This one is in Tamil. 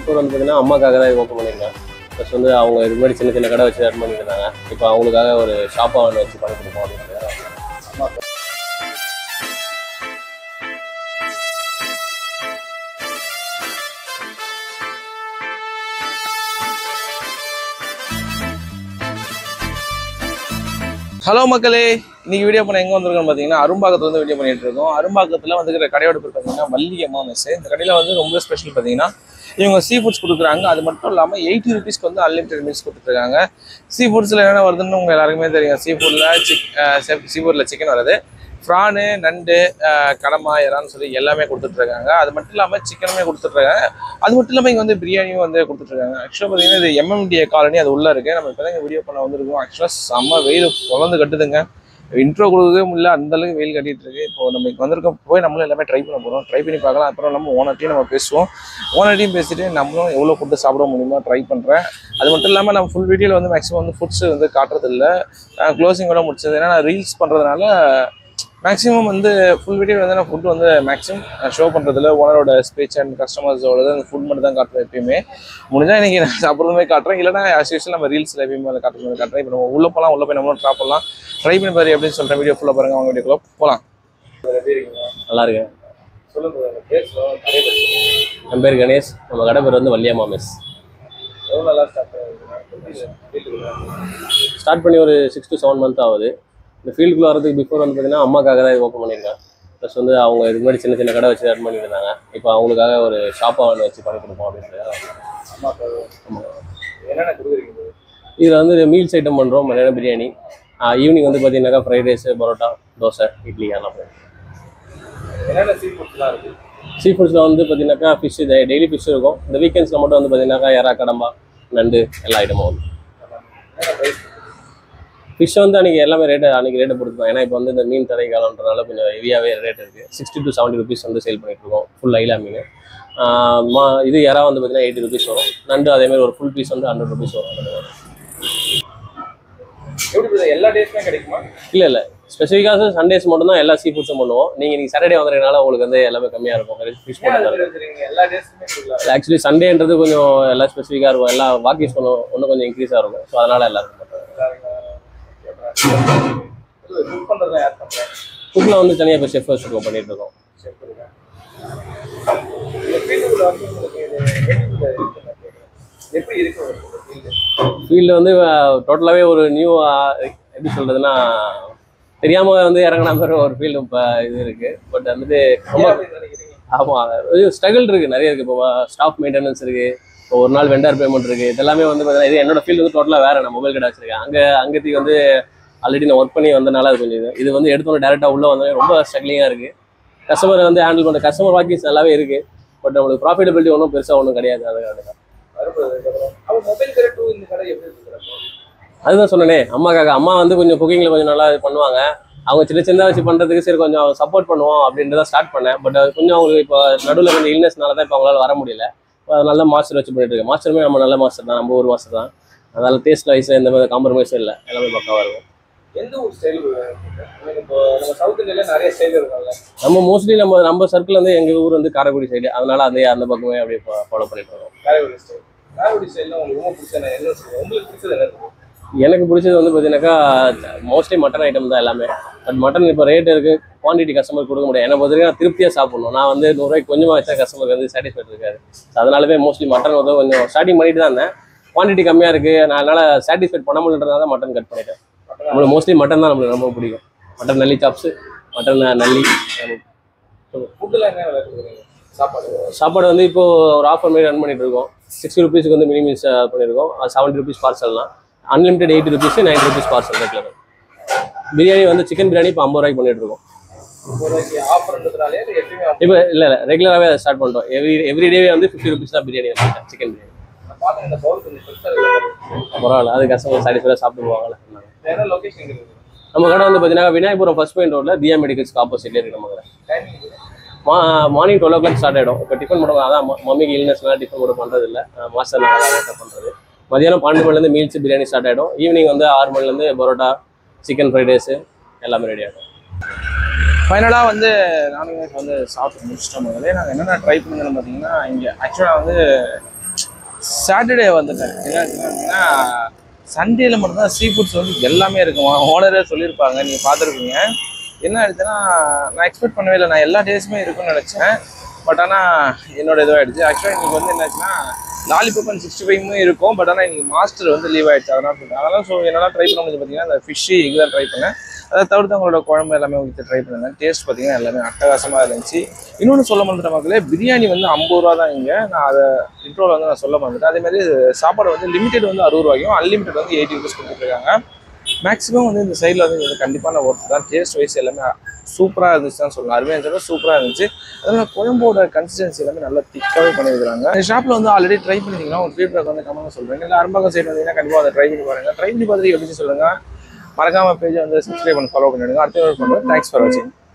பிஃபோர் வந்து பார்த்தீங்கன்னா அம்மாக்காக தான் இது ஓப்பன் பண்ணியிருக்கேன். ப்ளஸ் வந்து அவங்க இது மாதிரி சின்ன சின்ன கடை வச்சு ரன் பண்ணிட்டு இருந்தாங்க. இப்போ அவங்களுக்காக ஒரு ஷாப்பாக ஒன்று வச்சு பண்ணி கொடுப்போம் அப்படின்னு. ஹலோ மக்களே, இன்னைக்கு வீடியோ பண்ண எங்கே வந்திருக்கோம்னு பார்த்தீங்கன்னா அரும்பாக்கத்தில் வந்து வீடியோ பண்ணிட்டு இருக்கோம். அரும்பாக்கத்தில் வந்துக்கிற கடையோட பேர் பார்த்தீங்கன்னா வள்ளி அம்மா மெஸ். இந்த கடையில் வந்து ரொம்ப ஸ்பெஷல் பார்த்தீங்கன்னா இவங்க சீ ஃபுட்ஸ் கொடுக்குறாங்க. அது மட்டும் இல்லாமல் 80 rupeesக்கு வந்து அன்லிமிட்டட் மீல்ஸ் கொடுத்துருக்காங்க. சீ ஃபுட்ஸில் என்னென்ன வருதுன்னு உங்கள் எல்லாருக்குமே தெரியும். சீ ஃபுட்டில் சிக்கன் வருது, ஃப்ரானு, நண்டு, கடமா, இறான்னு சொல்லி எல்லாமே கொடுத்துட்ருக்காங்க. அது மட்டும் இல்லாமல் சிக்கனுமே கொடுத்துட்ருக்காங்க. அது மட்டும் இல்லாமல் இங்கே வந்து பிரியாணியும் வந்து கொடுத்துட்ருக்காங்க. ஆக்சுவலாக பார்த்தீங்கன்னா இது MMDA காலனி, அது உள்ளே இருக்குது. நம்ம இப்போ தான் வீடியோ பண்ண வந்துருக்கோம். ஆக்சுவலாக செம்ம வெயில் பொழந்து கட்டுதுங்க. இன்ட்ரோ கொடுக்கவே முடியல, அந்தளவுக்கு வெயில் கட்டிகிட்டு இருக்கு. இப்போ நம்ம இங்கே வந்திருக்க போய் நம்மளும் எல்லாமே ட்ரை பண்ண போகிறோம். ட்ரை பண்ணி பார்க்கலாம். அப்புறம் நம்ம ஓனர்ட்டையும் நம்ம பேசுவோம். ஓனர்ட்டையும் பேசிட்டு நம்மளும் எவ்வளோ ஃபுட்டு சாப்பிட முடியுமோ ட்ரை பண்ணுறேன். அது மட்டும் இல்லாமல் நம்ம ஃபுல் வீடியோவில் வந்து மேக்ஸிமம் வந்து ஃபுட்ஸ் வந்து காட்டுறதில்ல. க்ளோசிங்கோட முடிச்சது. ஏன்னா நான் ரீல்ஸ் பண்ணுறதுனால மேக்ஸிமம் வந்து ஃபுல் வீடியோ வந்து நான் ஃபுட் வந்து மேக்ஸிமம் ஷோ பண்ணுறதில்ல. ஓனரோட ஸ்பீச் அண்ட் கஸ்டமர்ஸோட அந்த ஃபுட் மட்டும் தான் காட்டுறேன். எப்பயுமே முடிஞ்சால் இன்றைக்கி நான் சாப்பிட்றதுமே காட்டுறேன். இல்லைனா ஆஸ் யூஸ்வல் நம்ம ரீல்ஸில் எப்பயுமே காட்டுறேன். இப்போ நம்ம உள்ளே போகலாம், உள்ளே போய் நம்மளும் ட்ராப் பண்ணலாம். ட்ரை பண்ணி பாரு அப்படின்னு சொல்கிறேன். வீடியோ ஃபுல்லாக பாருங்கள். அவங்க வீடியோக்குள்ள போகலாம். நல்லா இருக்கேன். சொல்லுங்கள். என் பேர் கணேஷ். நம்ம கடை பேர் வந்து வள்ளி அம்மா மெஸ். எவ்வளோ நல்லா ஸ்டார்ட் பண்ணி ஒரு 6 to 7 months ஆகுது. இந்த ஃபீல்டுக்குள்ளே வரதுக்கு பிஃபோர் வந்து பார்த்தீங்கன்னா அம்மாக்காக தான் இது ஓப்பன் பண்ணியிருக்கேன். ப்ளஸ் வந்து அவங்க இது மாதிரி சின்ன சின்ன கடை வச்சு ரன் பண்ணிட்டு இருந்தாங்க. இப்போ அவங்களுக்காக ஒரு ஷாப்பாக ஒன்று வச்சு பண்ணி கொடுப்போம் அப்படின்னு. என்னென்ன கொடுக்குறீங்க? இதில் வந்து மீல்ஸ் ஐட்டம் பண்ணுறோம். மதியானம் பிரியாணி, ஈவினிங் வந்து பார்த்தீங்கன்னாக்கா ஃப்ரைட் ரைஸு, பரோட்டா, தோசை, இட்லி எல்லாம் போகும். என்னென்ன சீ ஃபுட்ஸ்லாம் இருக்குது? சீ ஃபுட்ஸில் வந்து பார்த்தீங்கன்னாக்கா ஃபிஷ், டெய்லி ஃபிஷ் இருக்கும். இந்த வீக்கெண்ட்ஸில் மட்டும் வந்து பார்த்தீங்கன்னாக்கா எறா, கடம்பா, நண்டு எல்லா ஐட்டமும் வந்து. ஃபிஷ் வந்து அன்றைக்கி எல்லாமே அன்றைக்கி ரேட்டை பொறுத்து தான். ஏன்னா இப்போ வந்து இந்த மீன் தடை காலன்றனால கொஞ்சம் ஹெவியாகவே ரேட் இருக்குது. 60 to 70 rupees வந்து சேல் பண்ணிகிட்ருக்கோம் ஃபுல் ஐலா மீன். இது எறா வந்து பார்த்தீங்கன்னா 80 rupees வரும். நண்டு அதேமாதிரி ஒரு ஃபுல் பீஸ் வந்து 100 rupees வரும். எப்படி எல்லா டேஸ்மே கிடைக்குமா? இல்லை, ஸ்பெசிஃபிக்காக சண்டேஸ் மட்டும் தான் எல்லா சீ ஃபுட்ஸும் பண்ணுவோம். நீங்கள் சாட்டர்டே வந்துறதுனால உங்களுக்கு வந்து எல்லாமே கம்மியாக இருக்கும். ஃபிஷ் மட்டும் ஆக்சுவலி சண்டேன்றது கொஞ்சம் எல்லாம் ஸ்பெசிஃபிக்காக இருக்கும். எல்லாம் வாக்கிஸ் பண்ணுவோம், இன்னும் கொஞ்சம் இன்க்ரீஸாக இருக்கும். ஸோ அதனால் எல்லாருக்கும் ஃபுட்டில் வந்து தனியாக இப்போ செஃப் வச்சுருக்கோம், பண்ணிட்டு இருக்கோம். ஃபீல்டு வந்து டோட்டலாகவே ஒரு நியூ, எப்படி சொல்கிறதுன்னா தெரியாமல் வந்து இறங்கின மாதிரி ஒரு ஃபீல்டு இப்போ இது இருக்குது. பட் வந்துட்டு ரொம்ப ஆமாம் ஸ்ட்ரகிள் இருக்குது, நிறைய இருக்குது. இப்போ ஸ்டாஃப் மெயின்டெனன்ஸ் இருக்குது, இப்போ ஒரு நாள் வெண்டர் பேமெண்ட் இருக்குது. இதெல்லாமே வந்து பார்த்தீங்கன்னா இது என்னோட ஃபீல்டு வந்து டோட்டலாக வேறு. நான் மொபைல் கடை வச்சுருக்கேன். அங்கேக்கு வந்து ஆல்ரெடி நான் ஒர்க் பண்ணி வந்தனால அது கொஞ்சம் இது வந்து எடுத்தோன்னே டேரெக்டாக உள்ளே வந்தாலே ரொம்ப ஸ்ட்ரகிளிங்காக இருக்குது. கஸ்டமரை வந்து ஹேண்டில் பண்ணுற கஸ்டமர் வாக்கிஸ் நல்லாவே இருக்குது. பட் நம்மளுக்கு ப்ராஃபிட்டபிலிட்டி ஒன்றும் பெருசாக ஒன்றும் கிடையாது. அதுதான் சொன்னேனே, அம்மா வந்து கொஞ்சம் குக்கிங்கில் கொஞ்சம் நல்லா பண்ணுவாங்க. அவங்க சின்ன சின்னதாக வச்சு பண்ணுறதுக்கு சரி கொஞ்சம் சப்போர்ட் பண்ணுவோம் அப்படின்றத ஸ்டார்ட் பண்ணேன். பட் அது கொஞ்சம் அவங்களுக்கு இப்போ நடுவில் கொஞ்சம் இல்னஸ்னால தான் இப்போ அவங்களால வர முடியல. நல்ல மாஸ்டர் வச்சு பண்ணிட்டு இருக்கேன். மாஸ்டருமே நம்ம நல்ல மாஸ்டர் தான், நம்ம ஒரு மாஸ்டர் தான். அதனால் டேஸ்ட் வைஸில் எந்த மாதிரி காம்ப்ரமைஸும் இல்லை, எல்லாமே பக்காவாக இருக்கும். எந்த ஒரு ஸ்டைல்? இப்போ நம்ம சவுத் இந்தியாவில் நிறைய ஸ்டைல் இருக்காங்க. நம்ம மோஸ்ட்லி நம்ம சர்க்கிள் வந்து எங்கள் ஊர் வந்து காரைக்குடி சைடு. அதனால அந்த பக்கமே அப்படியே ஃபாலோ பண்ணிட்டு இருக்கோம். காரைக்குடி ஸ்டைலில் உங்களுக்கு ரொம்ப பிடிச்சது என்ன? உங்களுக்கு பிடிச்சது என்ன? எனக்கு பிடிச்சது வந்து பார்த்தீங்கன்னாக்கா மோஸ்ட்லி மட்டன் ஐட்டம் தான் எல்லாமே. பட் மட்டன் இப்போ ரேட் இருக்குது, குவான்டிட்டி கஸ்டமர் கொடுக்க முடியாது. என்னை பார்த்தீங்கன்னா திருப்தியாக சாப்பிடணும். நான் வந்து 100 ரூபாய்க்கு கொஞ்சமாக வச்சா கஸ்டமருக்கு வந்து சாட்டிஸ்ஃபைட் இருக்காது. அதனாலவே மோஸ்ட்லி மட்டன் வந்து கொஞ்சம் ஸ்டார்டிங் பண்ணிட்டு தான் இருந்தேன். குவான்டிட்டி கம்மியாக இருக்குது, நான் அதனால் சாட்டிஸ்ஃபைட் பண்ண முடியன்றதுனால தான் மட்டன் கட் பண்ணிட்டேன். நம்மளுக்கு மோஸ்ட்லி மட்டன் தான் நம்மளுக்கு ரொம்ப பிடிக்கும். மட்டன் நல்லி சாப்ஸு, மட்டன் நல்லி. சாப்பாடு வந்து இப்போது ஒரு ஆஃபர் மாதிரி ரன் பண்ணிட்டு இருக்கோம். 60 rupeesக்கு வந்து மினி மீல்ஸ் பண்ணியிருக்கோம். 70 rupees பார்சல்லாம், unlimited 80 rupees, 90 rupees parcel regular. Biryani வந்து சிக்கன் பிரியாணி இப்போ 50 ரூபாய்க்கு பண்ணிட்டு இருக்கோம். இப்போ இல்லை ரெகுலராகவே அதை ஸ்டார்ட் பண்ணிட்டோம். எவ்ரிடே வந்து 50 rupees தான் பிரியாணி வந்துட்டேன். சிக்கன் பிரியாணி பரவாயில்ல, அது கஸ்டமர் சாட்டிஸ்ஃபைடாக சாப்பிட்டு போவாங்கல்ல. நம்ம கடை வந்து பார்த்தீங்கன்னா விநாயகபுரம் ஃபர்ஸ்ட் மெயின் ரோட்டில் தியா மெடிக்கல்ஸ்க்கு ஆப்போசிட்லேயே இருக்குது நம்ம கடை. மார்னிங் 12 o'clock ஸ்டார்ட் ஆகிடும். இப்போ டிஃபன் மட்டும் அதான் மம்மிக்கு இல்னஸ்னால டிஃபன் கூட பண்ணுறது இல்லை. மாஸ்டர் நல்லா பண்ணுறது. மதியானம் 12 மணிலேருந்து மீல்ஸ் பிரியாணி ஸ்டார்ட் ஆகிடும். ஈவினிங் வந்து 6 மணிலேருந்து பரோட்டா, சிக்கன் ஃப்ரைட் ரைஸு எல்லாமே ரெடி ஆகிடும். ஃபைனலாக வந்து நானும் வந்து சாப்பிட்டு முடிச்சிட்டோம். முதல்ல நாங்கள் என்னென்ன ட்ரை பண்ணுங்கன்னு பார்த்தீங்கன்னா, இங்கே ஆக்சுவலாக வந்து சாட்டர்டே வந்துட்டேன். என்ன சண்டேல மட்டும்தான் சீ ஃபுட்ஸ் வந்து எல்லாமே இருக்குமா, ஓனரே சொல்லியிருப்பாங்க, நீங்கள் பார்த்துருப்பீங்க. என்ன ஆயிடுச்சுன்னா நான் எக்ஸ்பெக்ட் பண்ணவே இல்லை, நான் எல்லா டேஸுமே இருக்குன்னு நினச்சேன். பட் ஆனால் என்னோட இதுவாகிடுச்சு. ஆக்சுவலாக இன்றைக்கி வந்து என்னாச்சுன்னா லாலிபப் அண்ட் 65 இருக்கும். பட் ஆனால் இன்றைக்கி மாஸ்டர் வந்து லீவ் ஆகிடுச்சு. அதனால் ஸோ என்னெல்லாம் ட்ரை பண்ண முடிஞ்சு பார்த்தீங்கன்னா இந்த ஃபிஷ்ஷு எக் தான் ட்ரை பண்ணேன். அதை தவிர்த்து அவங்களோட குழம்பு எல்லாமே ஊற்றி ட்ரை பண்ணிருந்தேன். டேஸ்ட் பார்த்தீங்கன்னா எல்லாமே அட்டகாசமாக இருந்துச்சு. இன்னொன்று சொல்ல மறந்துட்ட மக்களே, பிரியாணி வந்து 50 ரூபா தான் இங்கே. நான் அதை இன்ட்ரோவில் வந்து நான் சொல்ல மறந்துட்டேன். அதேமாதிரி சாப்பாடு வந்து லிமிடெட் வந்து 60 ரூபாய்க்கும், அன்லிமிட்டட் வந்து 80 ருபீஸ் கொடுத்துருக்காங்க. மேக்ஸிமம் வந்து இந்த சைடில் வந்து இது கண்டிப்பான ஒர்க் தான். டேஸ்ட் வைஸ் எல்லாமே சூப்பராக இருந்துச்சு தான் சொல்லலாம். அருமையாக இருந்துச்சு, சூப்பராக இருந்துச்சு. அதனால் குழம்போட கன்சிஸ்டன்சி எல்லாமே நல்லா திக்காகவே பண்ணியிருக்காங்க. இந்த ஷாப்பில் வந்து ஆல்ரெடி ட்ரை பண்ணிங்கன்னா ஒரு ஃபீட்பேக் வந்து கமெண்ட் சொல்கிறேன். இல்லை அரும்பாக்கம் சைடு வந்தீங்கன்னா கண்டிப்பாக அதை ட்ரை பண்ணி பாருங்கள். ட்ரை பண்ணி பார்த்துட்டு எப்படி சொல்லுங்கள். மறக்காமல் பேஜை வந்து சப்ஸ்கிரைப் பண்ணி ஃபாலோ பண்ணிவிடுங்க. அடுத்த ஒரு பண்ணுறேன். தேங்க்ஸ் ஃபார் வாட்சிங்.